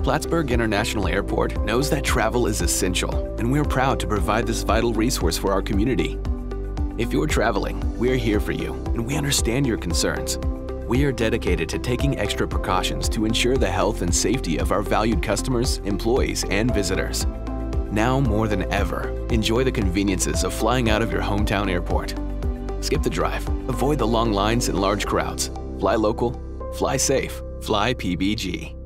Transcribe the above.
Plattsburgh International Airport knows that travel is essential, and we're proud to provide this vital resource for our community. If you're traveling, we're here for you, and we understand your concerns. We are dedicated to taking extra precautions to ensure the health and safety of our valued customers, employees, and visitors. Now more than ever, enjoy the conveniences of flying out of your hometown airport. Skip the drive, avoid the long lines and large crowds. Fly local, fly safe, fly PBG.